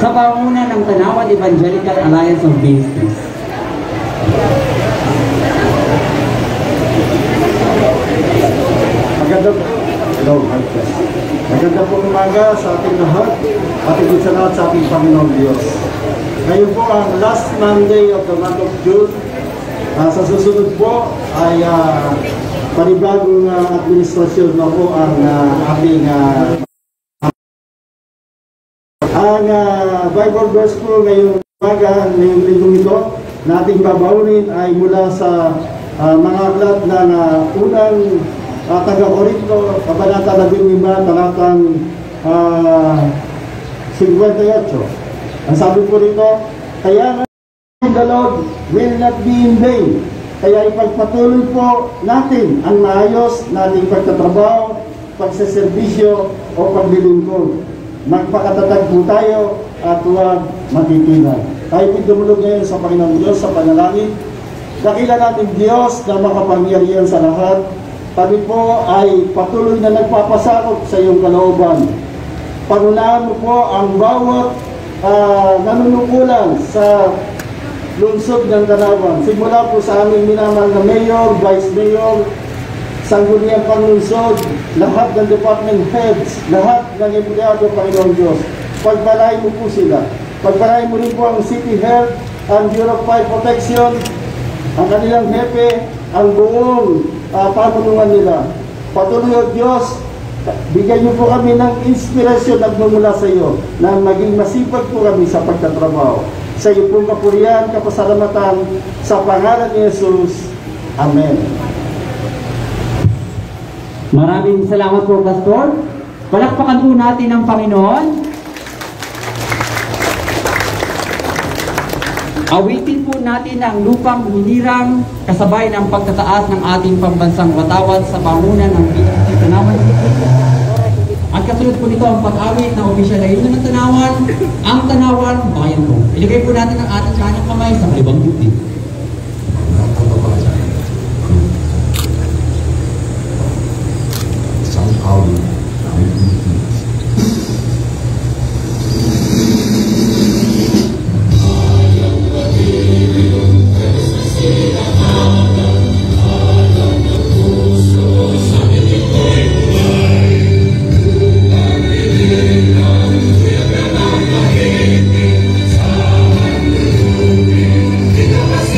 sa pangunguna ng Tanawan Evangelical Alliance of Business. Maganda pong umaga sa ating lahat at higit sa lahat sa ating Panginoong Diyos. Ngayon po ang last Monday of the month of June. Sa susunod po ay panibagong administrasyon na po ang ating ang Bible verse po ngayong umaga, ngayong linggong ito na ating babaunin ay mula sa mga aklat ng unang taga-Korinto, Kabanata 15, talatang 58. Ang sabi po rito, kaya the Lord will not be in vain. Kaya ipagpatuloy po natin ang maayos nating pagtatrabaho, pagsaserbisyo o paglilingkod. Magpakatatag po tayo at huwag matitinag. Tayo po dumulog ngayon sa Panginoon Diyos sa panalangin. Dakila natin Diyos na makapangyarihan sa lahat. Kami po ay patuloy na nagpapasakop sa iyong kalooban. Pangunahan mo po ang bawat nanunukulan sa lungsod ng Tanawan. Simula po sa aming minamahal na Mayor, Vice Mayor, Sangguniang Panglungsod, lahat ng department heads, lahat ng empleyado, Panginoon Diyos. Pagpalain mo po sila. Pagpalain mo rin po ang City Health, ang Bureau of Fire Protection, ang kanilang hepe, ang buong pamunungan nila. Patuloy o Diyos, bigyan niyo po kami ng inspirasyon na mula sa iyo na maging masipag po kami sa pagtatrabaho. Sa iyo pong kapurihan, kapasalamatan, sa pangalan ni Jesus. Amen. Maraming salamat po, Pastor. Palakpakan po natin ang Panginoon. Awitin po natin ang lupang hinirang kasabay ng pagtataas ng ating pambansang watawat sa panguna ng BFC Tanawan. At kasunod po nito ang pag-awit na opisyal na himno ng Tanawan, ang Tanawan Bayan po. Iligay po natin ang ating kanyang kamay sa kalibang buti. Kita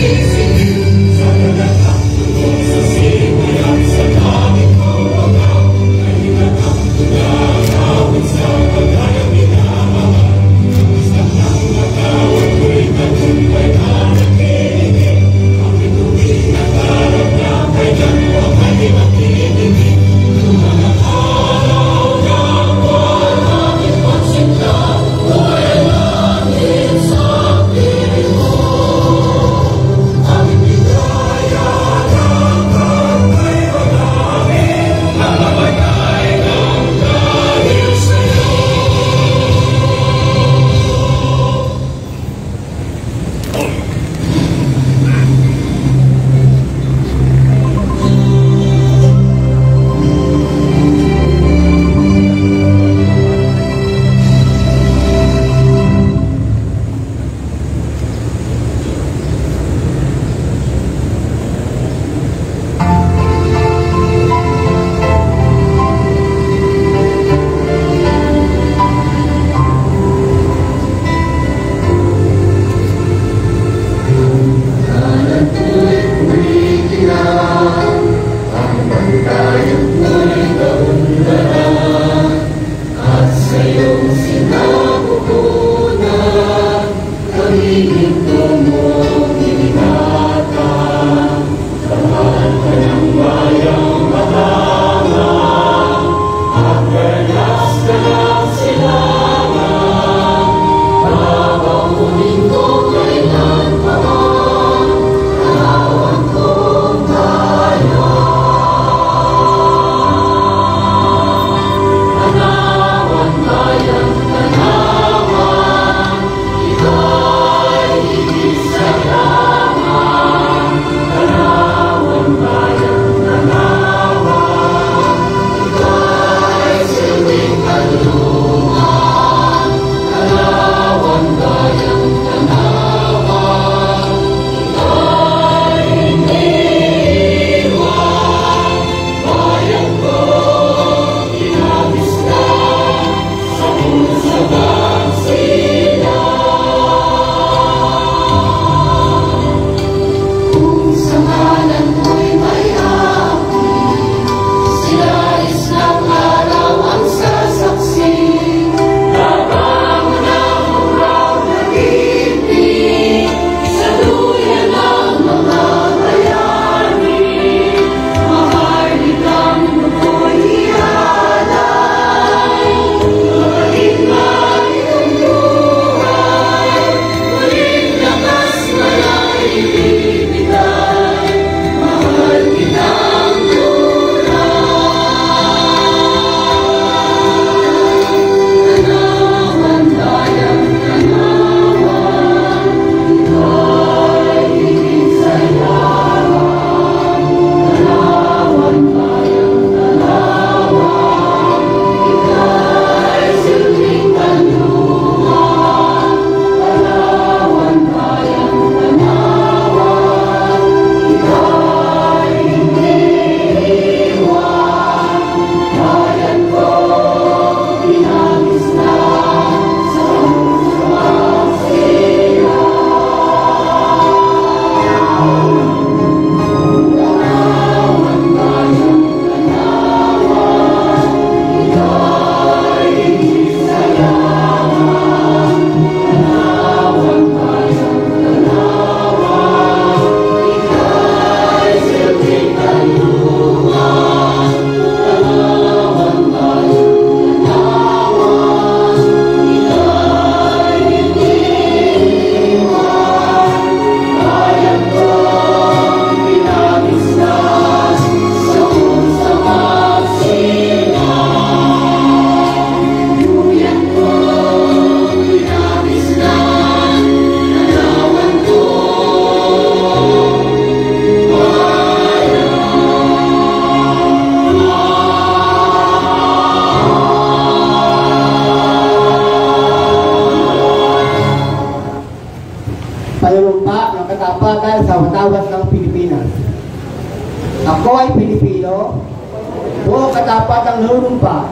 katapatan sa watawat ng Pilipinas. Ako ay Pilipino, buo katapatang nanunumpa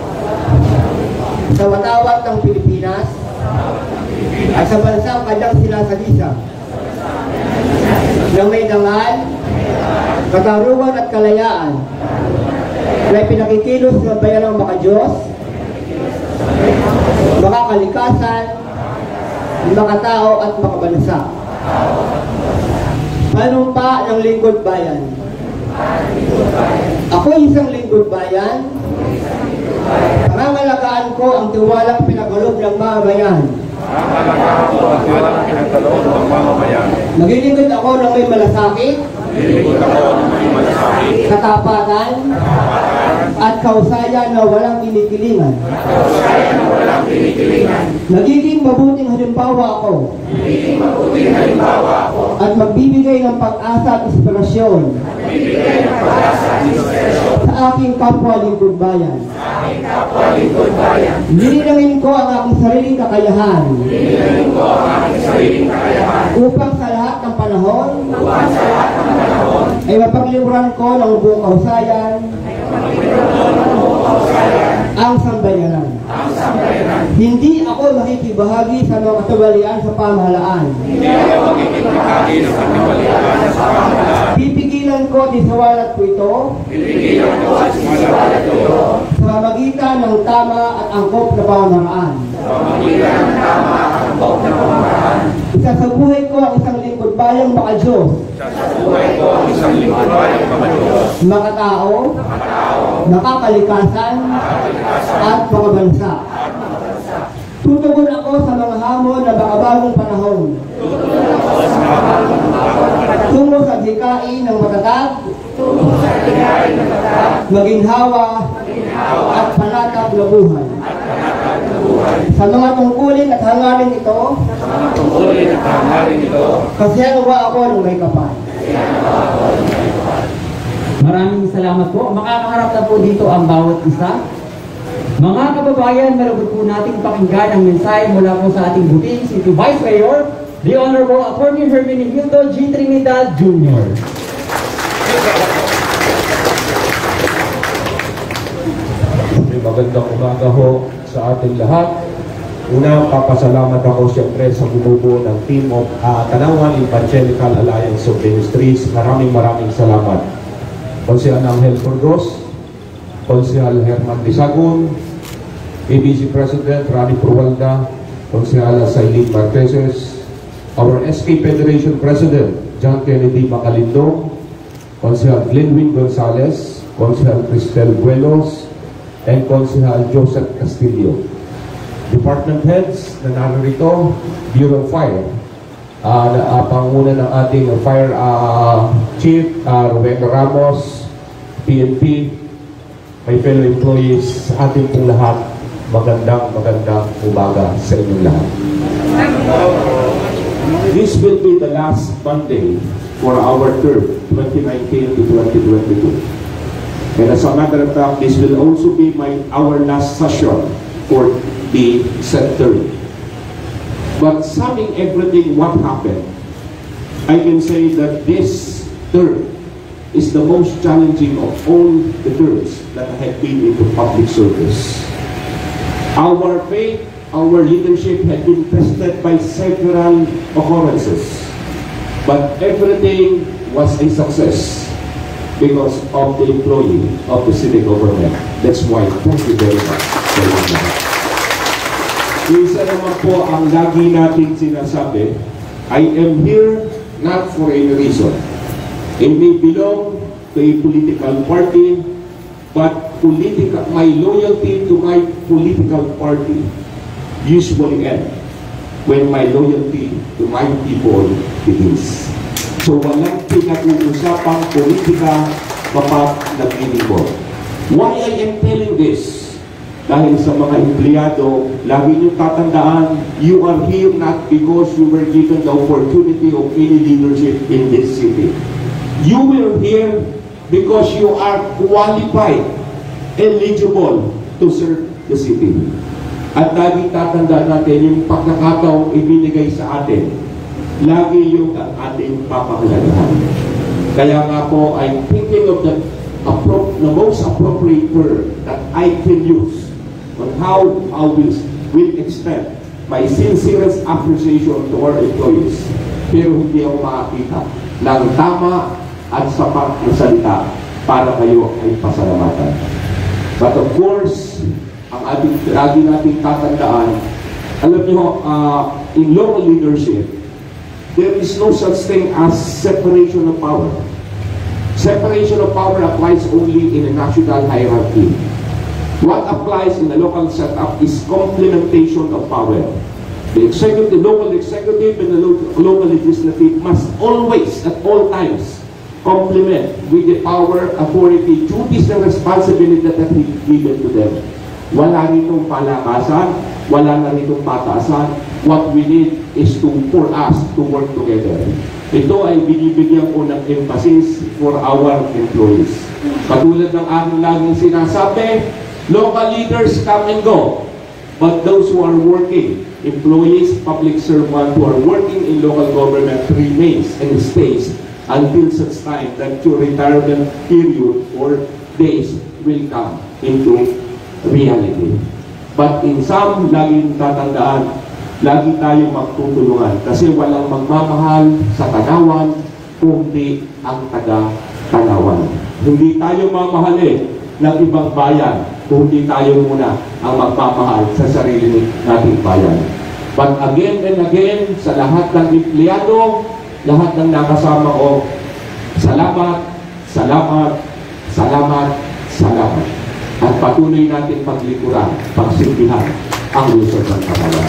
sa watawat ng Pilipinas at sa bansang kanyang sinasagisa na may dangal, katarungan at kalayaan na pinakikilos ng bayan ng makadiyos, makakalikasan, makatao at makabansa. Panumpa ng lingkod bayan. Ako isang lingkod bayan. Pangangalagaan ko ang tiwalang pinagkaloob ng mamamayan. Maglilingkod ako ng may malasakit, katapatan, at kausayan na walang kinikilingan. Nagiging mabuting halimbawa ako. At magbibigay ng pag-asa at inspirasyon sa aking kapwa lingkod bayan. Linilangin ko ang aking sariling kakayahan upang sa lahat ng panahon ay mapagliburan ko ng buong kausayan ang sambayanan. Hindi ako makikibahagi sa mga katawalian sa pamahalaan. Pipigilan ko at isawalat ko ito sa pamamagitan ng tama at angkop na pamamaraan. Isasabuhay ko ang isang lingkod bayang makadiyos, makatao, makakalikasan, at makabansa. Tutugon ako sa mga hamon na makabagong panahon. Tungo sa hikain ng matatag, maginhawa, at panatag na buhay. Sa mga tungkulin at hangarin ito, kasi ba ako ng may kapal. Maraming salamat po. Makakaharap na po dito ang bawat isa. Mga kababayan, malugod po nating pakinggan ang mensahe mula po sa ating buting City Vice Mayor, the Honorable Attorney Hermenegildo G. Trinidad Jr. Magandang umaga ho sa ating lahat. Una, papasalamat ako siyempre sa bumubuo ng team of Tanawan Evangelical Alliance of Ministries. Maraming salamat. Konsehal Angel Burgos, Konsehal Herman Lisagon, ABC President Rani Purwalda, Konsehal Sailin Marqueses, our SK Federation President John Kennedy Macalindong, Konsehal Glenwin Gonzales, Konsehal Cristel Buelos, and Konsehal Joseph Castillo. Department heads na narito, Bureau of Fire, panguna ng ating Fire Chief Rowena Ramos, PNP, my fellow employees, sa ating pong lahat, magandang umaga sa inyong lahat. This will be the last Monday for our term, 2019 to 2022. And as a matter of fact, this will also be our last session for the set term. But summing everything what happened, I can say that this term is the most challenging of all the terms that I have been into public service. Our faith, our leadership had been tested by several occurrences, but everything was a success because of the employee of the city government. That's why, thank you very much. Isa naman po ang lagi natin sinasabi, I am here not for any reason. It may belong to a political party, but my loyalty to my political party usually ends when my loyalty to my people begins. So walang pinag-uusapang politika kapag nag-inibot. Why I am telling this? Dahil sa mga empleyado, lagi niyong tatandaan, you are here not because you were given the opportunity of any leadership in this city. You were here because you are qualified, eligible to serve the city. At lagi tatandaan natin yung pagkakataong ibinigay sa atin lagi yung ating papahalagahan. Kaya nga po, I'm thinking of the most appropriate word that I can use on how we will extend my sincerest appreciation to our employees. Pero hindi ako makakita ng tama at sapat na salita para kayo ay pasalamatan. But of course, ang lagi nating tatandaan, alam niyo, in local leadership, there is no such thing as separation of power. Separation of power applies only in a national hierarchy. What applies in a local setup is complementation of power. The local executive and the local legislative must always, at all times, complement with the power, authority, duties, and responsibility that is given to them. Wala nitong palakasan, wala na nitong pataasan. What we need is for us to work together. Ito ay binibigyan ko ng emphasis for our employees. Katulad ng aking laging sinasabi, local leaders come and go, but those who are working, employees, public servants who are working in local government remains and stays until such time that your retirement period or days will come into reality. But in some, laging tatandaan, lagi tayong magtutulungan kasi walang magmamahal sa Tanawan kundi ang taga-Tanawan. Hindi tayo mamahalin ng ibang bayan kundi tayo muna ang magmamahal sa sarili nating bayan. But again and again, sa lahat ng empleyado, lahat ng nakasama ko, salamat, salamat, salamat, salamat. At patuloy natin paglikuran, pagsilbihan ang lungsod ng Tanawan.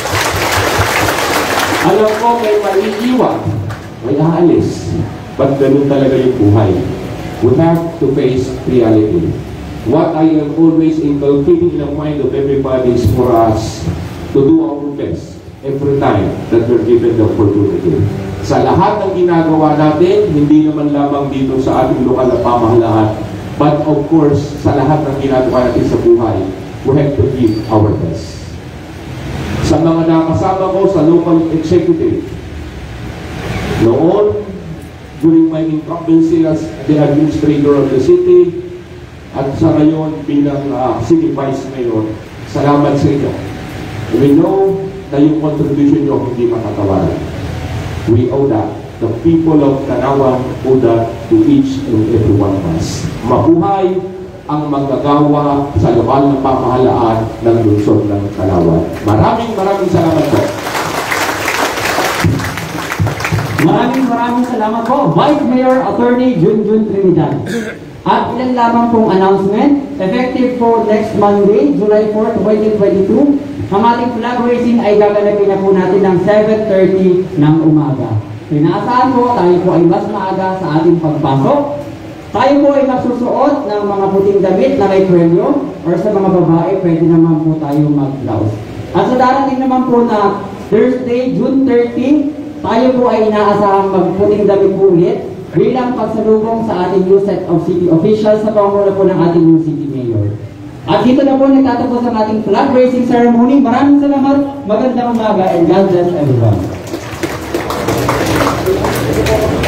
Alam ko may maiiwan, may aalis, but ganun talaga yung buhay. We have to face reality. What I am always inculcating in the mind of everybody is for us to do our best every time that we're given the opportunity. Sa lahat ng ginagawa natin, hindi naman lamang dito sa ating lokal na pamahalaan, but of course, sa lahat ng ginagawa natin sa buhay, we have to give our best. Sa mga nakasama ko sa local executive, noon, during my incumbency as the administrator of the city, at sa ngayon bilang city vice mayor, salamat sa inyo. We know na yung contribution nyo hindi matatawaran. We owe that. The people of Tanawan owe that to each and every one of us. Mabuhay ang manggagawa sa lokal na pamahalaan ng lungsod ng Tanawan. Maraming salamat po. Maraming salamat po, Vice Mayor Attorney Junjun Trinidad. At ilan lamang pong announcement, effective po next Monday, July 4, 2022, ang ating flag raising ay gaganapin na po natin ng 7:30 ng umaga. Inaasahan po, tayo po ay mas maaga sa ating pagpasok. Tayo po ay magsusuot ng mga puting damit na may premyo, or sa mga babae, pwede naman po tayo mag-blouse. At sa darating naman po na Thursday, June 30, tayo po ay inaasahang magputing damit po ulit bilang pagsalubong sa ating new set of city officials sa pangunguna po ng ating new city mayor. At dito na po nagtatapos ang ating flag raising ceremony. Maraming salamat, magandang umaga, and God bless everyone.